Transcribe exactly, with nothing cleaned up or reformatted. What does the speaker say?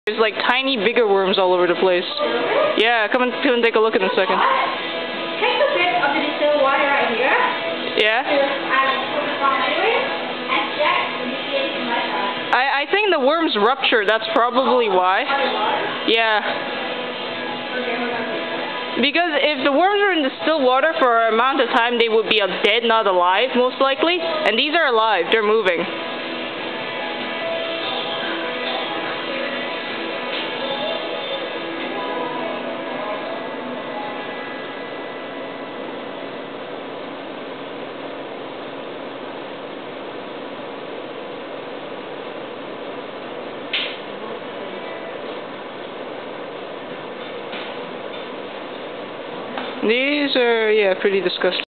There's like tiny bigger worms all over the place. Yeah, come and come and take a look in a second. Take a bit of the distilled water right here. Yeah. I I think the worms ruptured. That's probably why. Yeah. Because if the worms were in distilled water for an amount of time, they would be dead, not alive, most likely. And these are alive. They're moving. These are, yeah, pretty disgusting.